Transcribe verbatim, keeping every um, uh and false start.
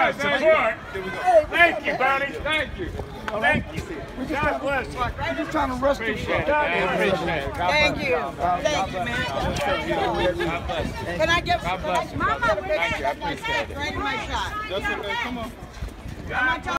right, support. Thank you, buddy. Thank you. Thank you. God bless you. We're just trying to rush the Appreciate it. I appreciate it. Thank you. Thank you, man. God bless you. Can I get God bless you. Mama, Thank you. I appreciate it. Right in my shot. Come on. Am I